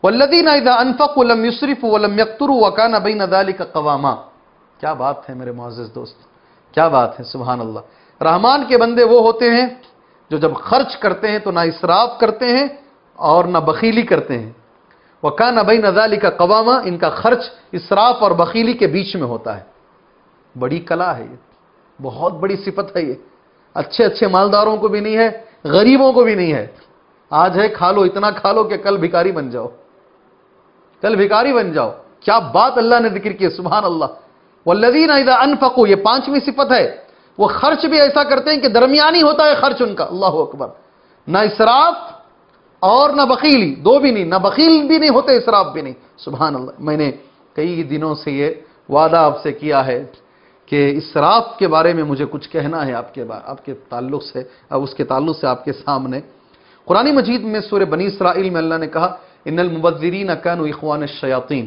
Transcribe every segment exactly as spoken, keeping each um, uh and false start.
والذین اذا انفقوا لم یسرفوا ولم یقتروا وکان بین ذلک قواما. کیا بات ہے میرے معزز دوست، کیا بات ہے، سبحان اللہ. رحمان کے بندے وہ ہوتے ہیں جو جب خرچ کرتے ہیں تو نہ اسراف کرتے ہیں اور نہ بخیلی کرتے ہیں. وَكَانَ بَيْنَ ذَلِكَ قَوَامًا، ان کا خرچ اسراف اور بخیلی کے بیچ میں ہوتا ہے. بڑی کلا ہے یہ، بہت بڑی صفت ہے یہ. اچھے اچھے مالداروں کو بھی نہیں ہے، غریبوں کو بھی نہیں ہے. آج ہے کھا لو، اتنا کھا لو کہ کل بھکاری بن جاؤ، کل بھکاری بن جاؤ. کیا بات اللہ نے ذکر کی ہے، سبحان اللہ. وَالَّذِينَ إِذَا أَنفَقُوا، یہ پانچویں صفت ہے. وہ خرچ بھی ایسا کرتے ہیں کہ درمیانی ہوتا ہے خرچ ان کا. اللہ اکبر. نہ اسراف اور نہ بخیلی، دو بھی نہیں، نہ بخیل بھی نہیں ہوتے، اسراف بھی نہیں. سبحان اللہ. میں نے کئی دنوں سے یہ وعدہ آپ سے کیا ہے کہ اسراف کے بارے میں مجھے کچھ کہنا ہے آپ کے آپ کے تعلق سے، اس کے تعلق سے آپ کے سامنے. قرآن مجید میں سورہ بنی اسرائیل میں اللہ نے کہا ان المبذرین کانوا اخوان الشیاطین،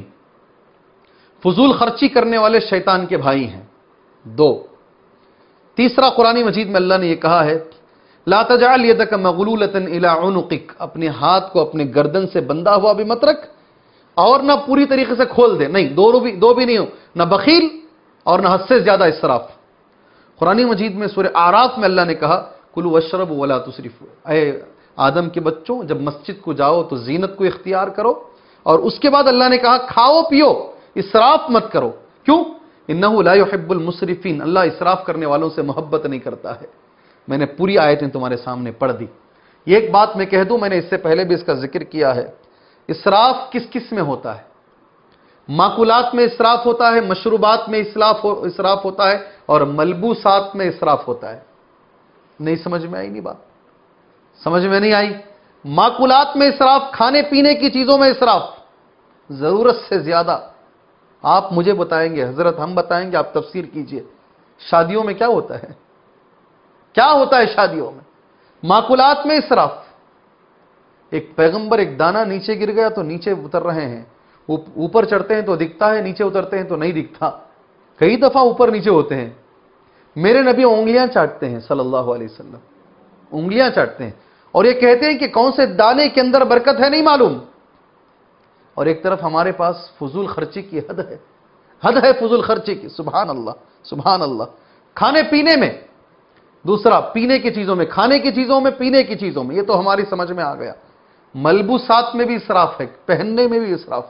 فضول خرچی کرنے والے شیطان کے بھائی ہیں. دو. تیسرا قرآن مجید میں اللہ نے یہ کہا ہے لا تجعل یدک مغلولۃ الی عنقک، اپنے ہاتھ کو اپنے گردن سے بندھا ہوا بھی مت رکھ اور نہ پوری طریقے سے کھول دے. نہیں، دو بھی دو بھی نہیں ہو، نہ بخیل اور نہ حد سے زیادہ اسراف. قرآن مجید میں سورہ اعراف میں اللہ نے کہا کلوا واشربوا ولا تسرفوا، اے آدم کے بچوں جب مسجد کو جاؤ تو زینت کو اختیار کرو، اور اس کے بعد اللہ نے کہا کھاؤ پیو، اسراف مت کرو. کیوں؟ انہ لا يحب المسرفین، اللہ اسراف کرنے والوں سے محبت نہیں کرتا ہے. میں نے پوری آیتیں تمہارے سامنے پڑھ دی. یہ ایک بات میں کہہ دوں، میں نے اس سے پہلے بھی اس کا ذکر کیا ہے. اسراف کس کس میں ہوتا ہے؟ ماکولات میں اسراف ہوتا ہے، مشروبات میں اسراف ہوتا ہے، اور ملبوسات میں اسراف ہوتا ہے. نہیں سمجھ میں آئی؟ نہیں بات سمجھ میں نہیں آئی؟ ماکولات میں اسراف، کھانے پینے کی چیزوں میں اسراف، ضرورت سے زیادہ. آپ مجھے بتائیں گے حضرت، ہم بتائیں گے، آپ تفسیر کیجئے. شادیوں میں کیا ہوتا ہے؟ کیا ہوتا ہے شادیوں میں؟ ماکولات میں اسراف. ایک پیغمبر ایک دانہ نیچے گر گیا تو نیچے اتر رہے ہیں، اوپر چڑھتے ہیں تو دکھتا ہے، نیچے اترتے ہیں تو نہیں دکھتا. کئی دفعہ اوپر نیچے ہوتے ہیں. میرے نبی انگلیاں چاٹتے ہیں صلی اللہ علیہ وسلم، انگلیاں چاٹتے ہیں، اور یہ کہتے ہیں کہ کون سے دانے کے اندر برکت ہے نہیں معلوم. اور ایک طرف ہمارے پاس فضول خرچی کی حد ہے، حد ہے فضول خرچی کی. سبحان اللہ، سبحان اللہ. کھانے پینے میں، دوسرا پینے کی چیزوں میں، کھانے کی چیزوں میں، پینے کی چیزوں میں، یہ تو ہماری سمجھ میں آ گیا. ملبوسات میں بھی اسراف ہے، پہننے میں بھی اسراف.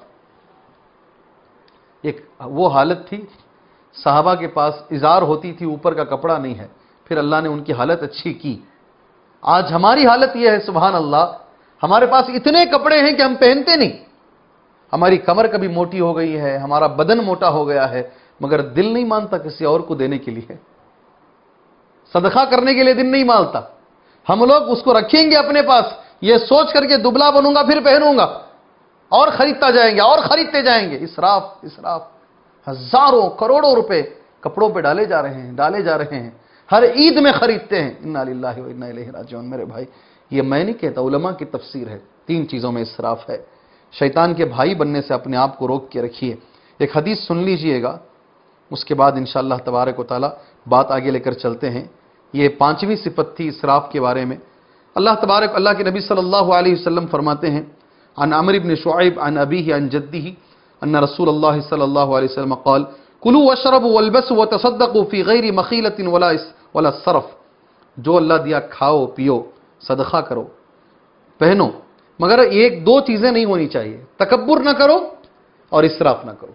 ایک وہ حالت تھی صحابہ کے پاس ازار ہوتی تھی، اوپر کا کپڑا نہیں ہے، پھر اللہ نے ان کی حالت اچھی کی. آج ہماری حالت یہ ہے سبحان اللہ، ہمارے پاس اتنے کپڑے ہیں کہ ہم پہنتے نہیں. ہماری کمر کبھی موٹی ہو گئی ہے، ہمارا بدن موٹا ہو گیا ہے، مگر دل نہیں مانتا کسی اور کو دینے کے لیے، صدقہ کرنے کے لیے دل نہیں مانتا. ہم لوگ اس کو رکھیں گے اپنے پاس یہ سوچ کر کے دبلا بنوں گا پھر پہنوں گا، اور خریدتا جائیں گے اور خریدتے جائیں گے. اسراف، اسراف. ہزاروں کروڑوں روپے کپڑوں پہ ڈالے جا رہے ہیں، ڈالے جا رہے ہیں، ہر عید میں خریدتے ہیں. انا للہ و انا الیہ راجعون. میرے بھائی یہ میں نہیں کہتا، علماء کی تفسیر ہے. تین چیزوں میں اسراف ہے. شیطان کے بھائی بننے سے اپنے آپ کو روک کے رکھیے. ایک حدیث سن لیجئے گا، اس کے بعد انشاءاللہ تبارک و تعالی بات آگے لے کر چلتے ہیں. یہ پانچویں صفت تھی اسراف کے بارے میں. اللہ تبارک اللہ کے نبی صلی اللہ علیہ وسلم فرماتے ہیں عن عمرو بن شعیب عن ابیہ عن جدہ ان رسول اللہ صلی اللہ علیہ وسلم قال کلوا واشربوا والبسوا وتصدقوا فی غیر مخیلۃ ولا ولا صرف. جو اللہ دیا کھاؤ پیو، صدقہ کرو، پہنو، مگر ایک دو چیزیں نہیں ہونی چاہیے. تکبر نہ کرو اور اسراف نہ کرو.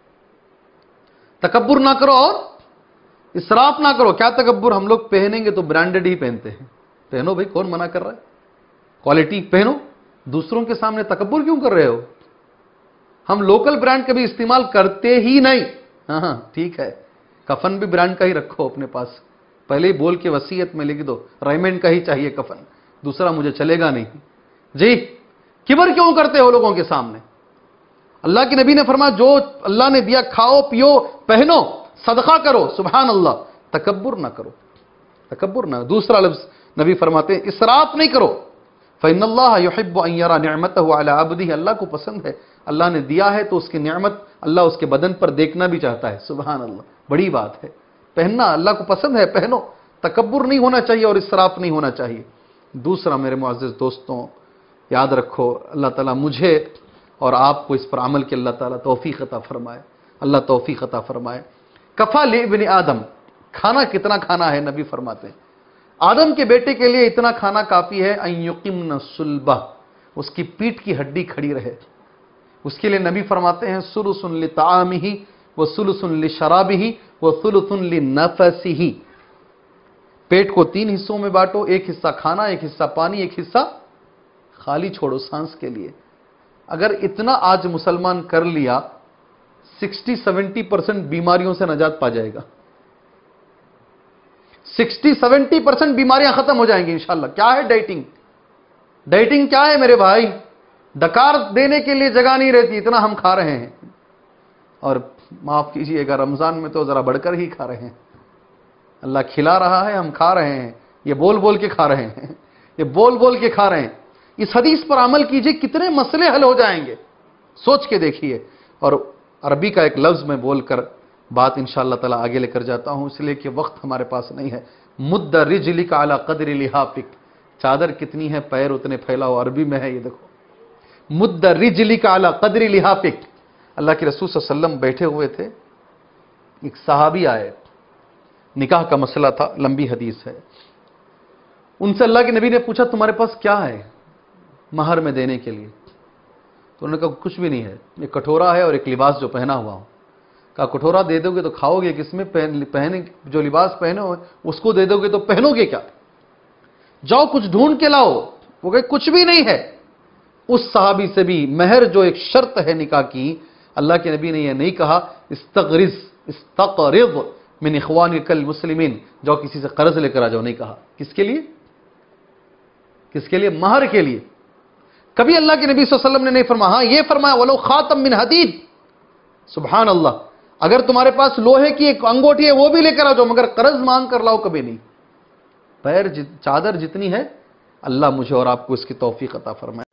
تکبر نہ کرو اور اسراف نہ کرو. کیا تکبر؟ ہم لوگ پہنیں گے تو برانڈڈ ہی پہنتے ہیں. پہنو بھائی، کون منع کر رہا ہے؟ کوالٹی پہنو. دوسروں کے سامنے تکبر کیوں کر رہے ہو؟ ہم لوکل برانڈ کبھی استعمال کرتے ہی نہیں. ہاں ہاں ٹھیک ہے، کفن بھی برانڈ کا ہی رکھو اپنے پاس، پہلے ہی بول کے وصیت میں لکھ دو ریمنڈ کا ہی چاہیے کفن، دوسرا مجھے چلے گا نہیں. جی کبر کیوں کرتے ہو لوگوں کے سامنے؟ اللہ کے نبی نے فرمایا جو اللہ نے دیا کھاؤ پیو پہنو صدقہ کرو. سبحان اللہ. تکبر نہ کرو، تکبر نہ. دوسرا لفظ نبی فرماتے ہیں اسراف نہیں کرو. فإن اللہ يحب ان يرى نعمته على عبده. اللہ کو پسند ہے، اللہ نے دیا ہے تو اس کی نعمت اللہ اس کے بدن پر دیکھنا بھی چاہتا ہے. سبحان اللہ. بڑی بات ہے. پہننا اللہ کو پسند ہے، پہنو. تکبر نہیں ہونا چاہیے اور اسراف نہیں ہونا چاہیے. دوسرا میرے معزز دوستوں یاد رکھو، اللہ تعالیٰ مجھے اور آپ کو اس پر عمل کی اللہ تعالیٰ توفیق عطا فرمائے، اللہ توفیق عطا فرمائے۔ کفا لابن آدم، کھانا کتنا کھانا ہے؟ نبی فرماتے ہیں آدم کے بیٹے کے لیے اتنا کھانا کافی ہے، ان یقمن صلبہ، اس کی پیٹھ کی ہڈی کھڑی رہے۔ اس کے لیے نبی فرماتے ہیں ثلث لطعامہ وثلث لشرابہ وثلث لنفسہ، پیٹ کو تین حصوں میں بانٹو، ایک حصہ کھانا، ایک حصہ پانی، ایک حصہ خالی چھوڑو سانس کے لیے۔ اگر اتنا آج مسلمان کر لیا، سکسٹی سیونٹی پرسنٹ بیماریوں سے نجات پا جائے گا، سکسٹی سیونٹی پرسنٹ بیماریاں ختم ہو جائیں گی انشاءاللہ۔ کیا ہے ڈائٹنگ؟ ڈائٹنگ کیا ہے میرے بھائی؟ ڈکار دینے کے لیے جگہ نہیں رہتی، اتنا ہم کھا رہے ہیں، اور معاف کیجئے گا رمضان میں تو ذرا بڑھ کر ہی کھا رہے ہیں۔ اللہ کھلا رہا ہے، ہم کھا رہے ہیں، یہ بول بول کے کھا رہے ہیں، یہ بول بول کے کھا رہے ہیں۔ اس حدیث پر عمل کیجئے، کتنے مسئلے حل ہو جائیں گے، سوچ کے دیکھیے۔ اور عربی کا ایک لفظ میں بول کر بات انشاءاللہ تعالی آگے لے کر جاتا ہوں، اس لیے کہ وقت ہمارے پاس نہیں ہے۔ مد رجلک علی قدر لحافک، چادر کتنی ہے پیر اتنے پھیلاؤ، عربی میں ہے یہ دیکھو، مد رجلک علی قدر لحافک۔ اللہ کے رسول صلی اللہ علیہ وسلم بیٹھے ہوئے تھے، ایک صحابی آئے، نکاح کا مسئلہ تھا، لمبی حدیث ہے۔ ان سے اللہ کے نبی نے پوچھا تمہارے پاس کیا ہے مہر میں دینے کے لیے؟ تو انہوں نے کہا کچھ بھی نہیں ہے، ایک کٹورا ہے اور ایک لباس جو پہنا ہوا ہوں۔ کہا کٹورا دے دو گے تو کھاؤ گے کس میں؟ پہنے جو لباس پہنے ہو اس کو دے دو گے تو پہنو گے کیا؟ جاؤ کچھ ڈھونڈ کے لاؤ۔ وہ کہے کچھ بھی نہیں ہے۔ اس صحابی سے بھی مہر جو ایک شرط ہے نکاح کی، اللہ کے نبی نے یہ نہیں کہا استقرض استقرض من اخوانک المسلمین، جو کسی سے قرض لے کر آ جاؤ، نہیں کہا۔ کس کے لیے؟ کس کے لیے؟ مہر کے لیے۔ کبھی اللہ کے نبی صلی اللہ علیہ وسلم نے نہیں فرمایا، ہاں یہ فرمایا وَلَوْ خَاتَم مِّنْ حَدِيدٍ، سبحان اللہ، اگر تمہارے پاس لوہے کی ایک انگوٹھی ہے وہ بھی لے کر آ جاؤ، مگر قرض مانگ کر لاؤ کبھی نہیں۔ پیر چادر جتنی ہے، اللہ مجھے اور آپ کو اس کی توفیق عطا فرمائے۔